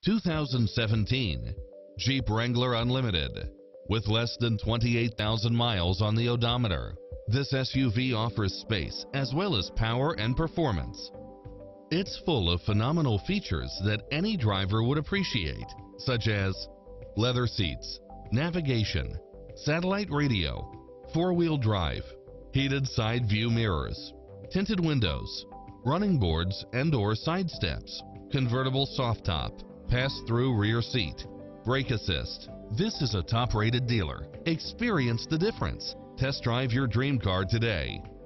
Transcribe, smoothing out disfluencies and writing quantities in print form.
2017 Jeep Wrangler Unlimited. With less than 28,000 miles on the odometer, this SUV offers space as well as power and performance. It's full of phenomenal features that any driver would appreciate, such as leather seats, navigation, satellite radio, four-wheel drive, heated side view mirrors, tinted windows, running boards and/or side steps, convertible soft top, pass-through rear seat, brake assist. This is a top-rated dealer. Experience the difference. Test drive your dream car today.